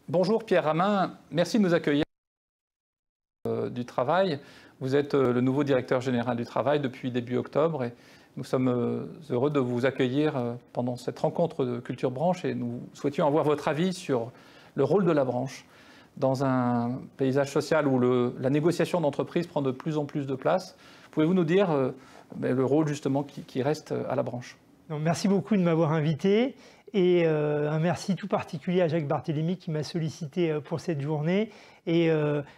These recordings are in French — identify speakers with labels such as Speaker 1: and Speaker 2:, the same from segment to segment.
Speaker 1: Bonjour Pierre Ramin, merci de nous accueillir du travail. Vous êtes le nouveau directeur général du travail depuis début octobre et nous sommes heureux de vous accueillir pendant cette rencontre de Culture Branche et nous souhaitions avoir votre avis sur le rôle de la branche dans un paysage social où la négociation d'entreprise prend de plus en plus de place. Pouvez-vous nous dire le rôle justement qui reste à la branche?
Speaker 2: Merci beaucoup de m'avoir invité et un merci tout particulier à Jacques Barthélémy qui m'a sollicité pour cette journée et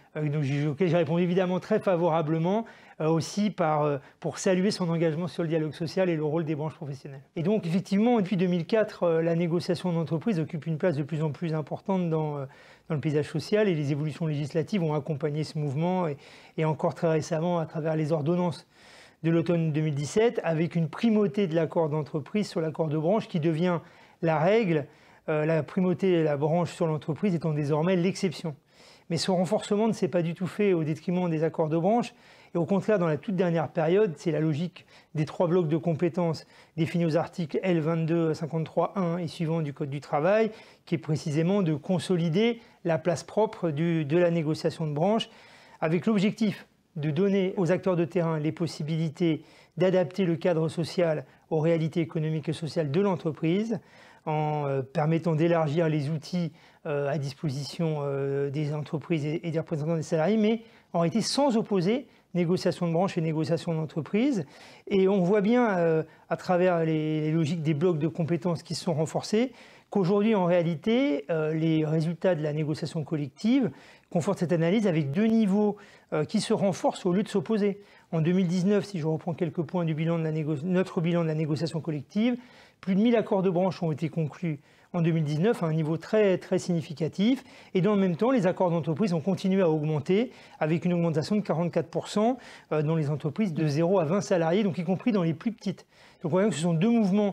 Speaker 2: auquel j'ai répondu évidemment très favorablement aussi pour saluer son engagement sur le dialogue social et le rôle des branches professionnelles. Et donc effectivement, depuis 2004, la négociation d'entreprise occupe une place de plus en plus importante dans le paysage social et les évolutions législatives ont accompagné ce mouvement et encore très récemment à travers les ordonnances de l'automne 2017, avec une primauté de l'accord d'entreprise sur l'accord de branche qui devient la règle, la primauté de la branche sur l'entreprise étant désormais l'exception. Mais ce renforcement ne s'est pas du tout fait au détriment des accords de branche, et au contraire, dans la toute dernière période, c'est la logique des 3 blocs de compétences définis aux articles L22, 53.1 et suivants du Code du travail, qui est précisément de consolider la place propre de la négociation de branche, avec l'objectif de donner aux acteurs de terrain les possibilités d'adapter le cadre social aux réalités économiques et sociales de l'entreprise, en permettant d'élargir les outils à disposition des entreprises et des représentants des salariés, mais en réalité sans opposer négociation de branche et négociation d'entreprise. Et on voit bien, à travers les logiques des blocs de compétences qui se sont renforcés, qu'aujourd'hui, en réalité, les résultats de la négociation collective confortent cette analyse avec 2 niveaux qui se renforcent au lieu de s'opposer. En 2019, si je reprends quelques points du bilan de notre bilan de la négociation collective, plus de 1000 accords de branche ont été conclus en 2019 à un niveau très, très significatif. Et dans le même temps, les accords d'entreprise ont continué à augmenter avec une augmentation de 44% dans les entreprises de 0 à 20 salariés, donc y compris dans les plus petites. Donc on voit que ce sont 2 mouvements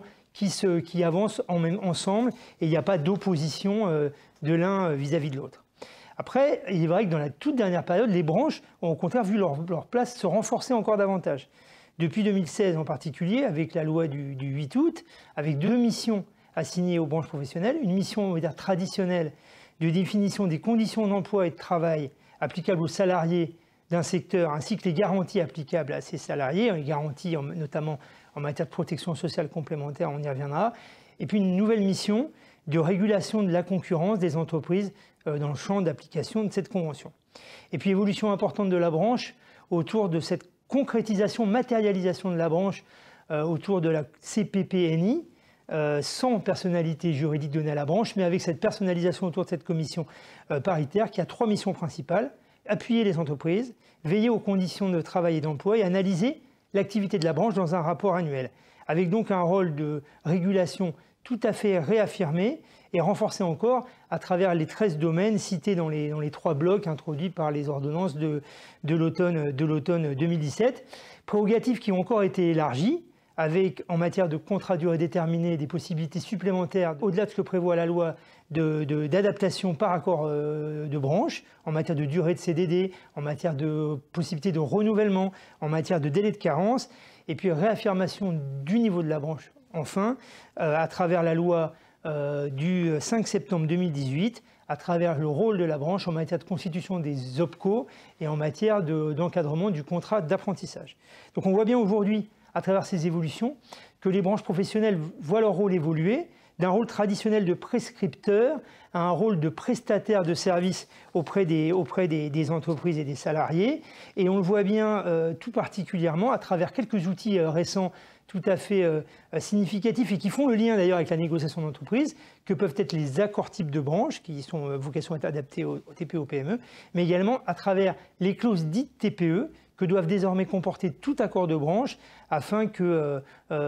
Speaker 2: qui avancent ensemble et il n'y a pas d'opposition de l'un vis-à-vis de l'autre. Après, il est vrai que dans la toute dernière période, les branches ont au contraire vu leur place se renforcer encore davantage. Depuis 2016 en particulier, avec la loi du 8 août, avec 2 missions assignées aux branches professionnelles, une mission on va dire, traditionnelle de définition des conditions d'emploi et de travail applicables aux salariés d'un secteur, ainsi que les garanties applicables à ces salariés, les garanties notamment en matière de protection sociale complémentaire, on y reviendra, et puis une nouvelle mission de régulation de la concurrence des entreprises dans le champ d'application de cette convention. Et puis évolution importante de la branche autour de cette concrétisation, matérialisation de la branche autour de la CPPNI, sans personnalité juridique donnée à la branche, mais avec cette personnalisation autour de cette commission paritaire qui a 3 missions principales: appuyer les entreprises, veiller aux conditions de travail et d'emploi et analyser l'activité de la branche dans un rapport annuel, avec donc un rôle de régulation tout à fait réaffirmé et renforcé encore à travers les 13 domaines cités dans les 3 blocs introduits par les ordonnances de l'automne 2017. Prérogatives qui ont encore été élargies, avec en matière de contrat à durée déterminée des possibilités supplémentaires, au-delà de ce que prévoit la loi, d'adaptation par accord de branche, en matière de durée de CDD, en matière de possibilité de renouvellement, en matière de délai de carence, et puis réaffirmation du niveau de la branche. Enfin, à travers la loi du 5 septembre 2018, à travers le rôle de la branche en matière de constitution des OPCO et en matière d'encadrement du contrat d'apprentissage. Donc on voit bien aujourd'hui, à travers ces évolutions, que les branches professionnelles voient leur rôle évoluer d'un rôle traditionnel de prescripteur à un rôle de prestataire de services auprès des entreprises et des salariés. Et on le voit bien tout particulièrement à travers quelques outils récents tout à fait significatifs et qui font le lien d'ailleurs avec la négociation d'entreprise, que peuvent être les accords types de branche qui sont vocation à être adaptés aux TPE, aux PME, mais également à travers les clauses dites TPE que doivent désormais comporter tout accord de branche afin que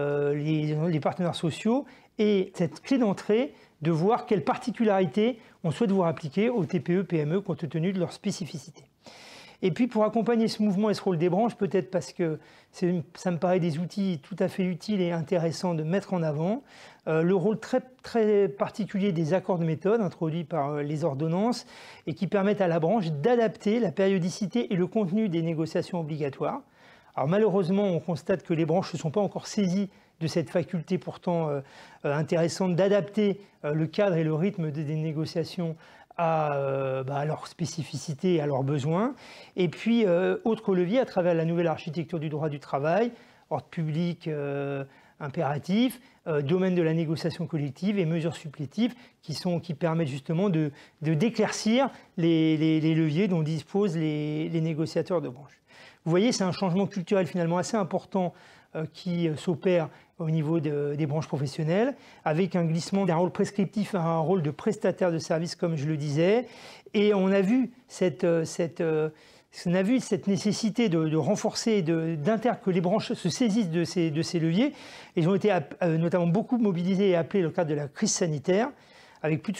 Speaker 2: les partenaires sociaux aient cette clé d'entrée de voir quelles particularités on souhaite voir appliquer aux TPE, PME compte tenu de leur spécificité. Et puis pour accompagner ce mouvement et ce rôle des branches, peut-être parce que ça me paraît des outils tout à fait utiles et intéressants de mettre en avant, le rôle très, très particulier des accords de méthode introduits par les ordonnances et qui permettent à la branche d'adapter la périodicité et le contenu des négociations obligatoires. Alors malheureusement, on constate que les branches ne sont pas encore saisies de cette faculté pourtant intéressante d'adapter le cadre et le rythme des négociations à leurs spécificités et à leurs besoins. Et puis, autre levier, à travers la nouvelle architecture du droit du travail, ordre public impératif, domaine de la négociation collective et mesures supplétives qui permettent justement d'éclaircir les leviers dont disposent les négociateurs de branche. Vous voyez, c'est un changement culturel finalement assez important qui s'opère au niveau des branches professionnelles, avec un glissement d'un rôle prescriptif à un rôle de prestataire de services, comme je le disais. Et on a vu cette nécessité de renforcer, que les branches se saisissent de ces leviers. Ils ont été notamment beaucoup mobilisés et appelés dans le cadre de la crise sanitaire, avec plus de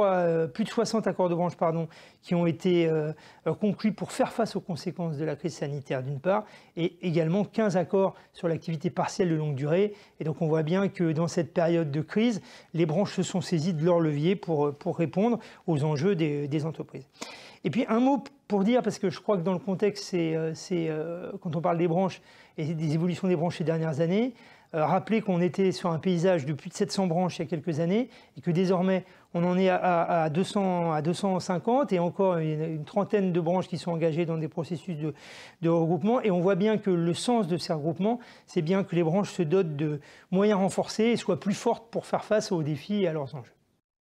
Speaker 2: 60 accords de branche qui ont été conclus pour faire face aux conséquences de la crise sanitaire d'une part, et également 15 accords sur l'activité partielle de longue durée. Et donc on voit bien que dans cette période de crise, les branches se sont saisies de leur levier pour répondre aux enjeux des entreprises. Et puis un mot pour dire, parce que je crois que dans le contexte, quand on parle des branches et des évolutions des branches ces dernières années, rappeler qu'on était sur un paysage de plus de 700 branches il y a quelques années et que désormais on en est à 250 et encore une trentaine de branches qui sont engagées dans des processus de regroupement. Et on voit bien que le sens de ces regroupements, c'est bien que les branches se dotent de moyens renforcés et soient plus fortes pour faire face aux défis et à leurs enjeux.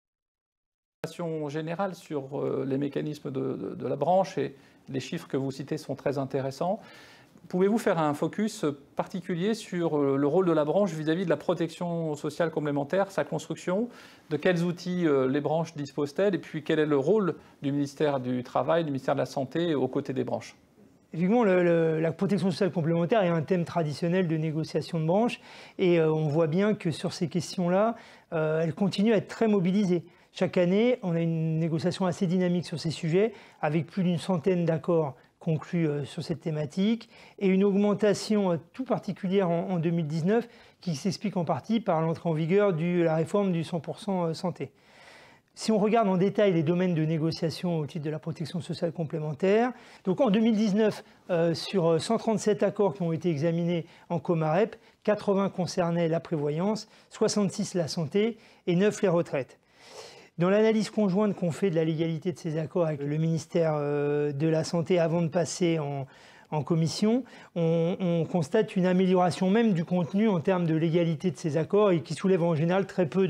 Speaker 1: Générale sur les mécanismes de la branche et les chiffres que vous citez sont très intéressants. Pouvez-vous faire un focus particulier sur le rôle de la branche vis-à-vis de la protection sociale complémentaire, sa construction, de quels outils les branches disposent-elles et puis quel est le rôle du ministère du Travail, du ministère de la Santé aux côtés des branches?
Speaker 2: Effectivement, la protection sociale complémentaire est un thème traditionnel de négociation de branche et on voit bien que sur ces questions-là, elle continue à être très mobilisée. Chaque année, on a une négociation assez dynamique sur ces sujets, avec plus d'une centaine d'accords conclus sur cette thématique, et une augmentation tout particulière en 2019, qui s'explique en partie par l'entrée en vigueur de la réforme du 100% santé. Si on regarde en détail les domaines de négociation au titre de la protection sociale complémentaire, donc en 2019, sur 137 accords qui ont été examinés en Comarep, 80 concernaient la prévoyance, 66 la santé et 9 les retraites. Dans l'analyse conjointe qu'on fait de la légalité de ces accords avec le ministère de la Santé avant de passer en commission, on constate une amélioration même du contenu en termes de légalité de ces accords et qui soulève en général très peu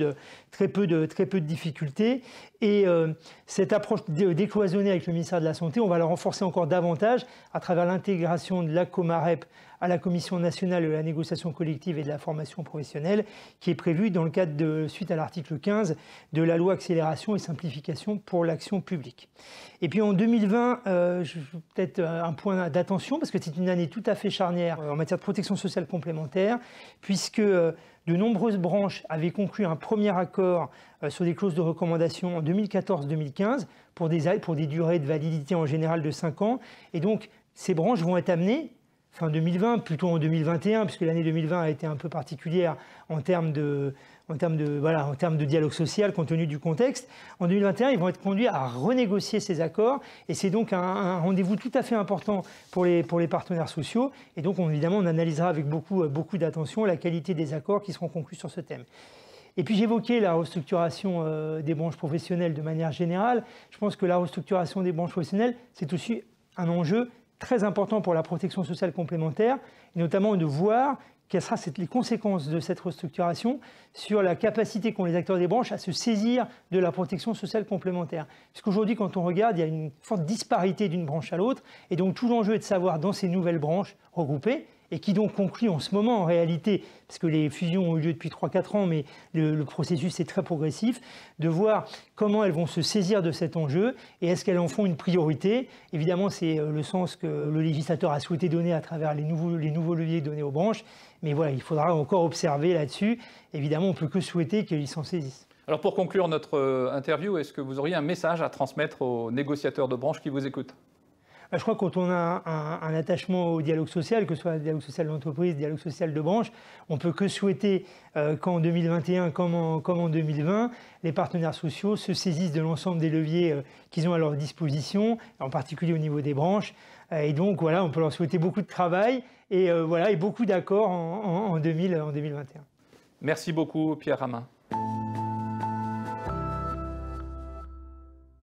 Speaker 2: de difficultés. Et cette approche décloisonnée avec le ministère de la Santé, on va la renforcer encore davantage à travers l'intégration de la Comarep à la Commission nationale de la négociation collective et de la formation professionnelle, qui est prévue dans le cadre suite à l'article 15 de la loi accélération et simplification pour l'action publique. Et puis en 2020, peut-être un point d'attention, parce que c'est une année tout à fait charnière en matière de protection sociale complémentaire, puisque de nombreuses branches avaient conclu un premier accord sur des clauses de recommandation en 2014-2015 pour des durées de validité en général de 5 ans. Et donc, ces branches vont être amenées, fin 2020, plutôt en 2021, puisque l'année 2020 a été un peu particulière en termes de dialogue social, compte tenu du contexte. En 2021, ils vont être conduits à renégocier ces accords, et c'est donc un rendez-vous tout à fait important pour les partenaires sociaux. Et donc, évidemment, on analysera avec beaucoup d'attention la qualité des accords qui seront conclus sur ce thème. Et puis j'évoquais la restructuration des branches professionnelles de manière générale. Je pense que la restructuration des branches professionnelles, c'est aussi un enjeu très important pour la protection sociale complémentaire, et notamment de voir quelles seront les conséquences de cette restructuration sur la capacité qu'ont les acteurs des branches à se saisir de la protection sociale complémentaire. Parce qu'aujourd'hui, quand on regarde, il y a une forte disparité d'une branche à l'autre, et donc tout l'enjeu est de savoir, dans ces nouvelles branches regroupées, et qui donc concluent en ce moment en réalité, parce que les fusions ont eu lieu depuis 3-4 ans, mais le processus est très progressif, de voir comment elles vont se saisir de cet enjeu et est-ce qu'elles en font une priorité. Évidemment, c'est le sens que le législateur a souhaité donner à travers les nouveaux leviers donnés aux branches, mais voilà, il faudra encore observer là-dessus. Évidemment, on ne peut que souhaiter qu'ils s'en saisissent.
Speaker 1: Alors pour conclure notre interview, est-ce que vous auriez un message à transmettre aux négociateurs de branche qui vous écoutent ?
Speaker 2: Je crois que quand on a un attachement au dialogue social, que ce soit le dialogue social d'entreprise, le dialogue social de branche, on ne peut que souhaiter qu'en 2021 comme en 2020, les partenaires sociaux se saisissent de l'ensemble des leviers qu'ils ont à leur disposition, en particulier au niveau des branches. Et donc voilà, on peut leur souhaiter beaucoup de travail et beaucoup d'accords en 2021.
Speaker 1: Merci beaucoup Pierre Ramin.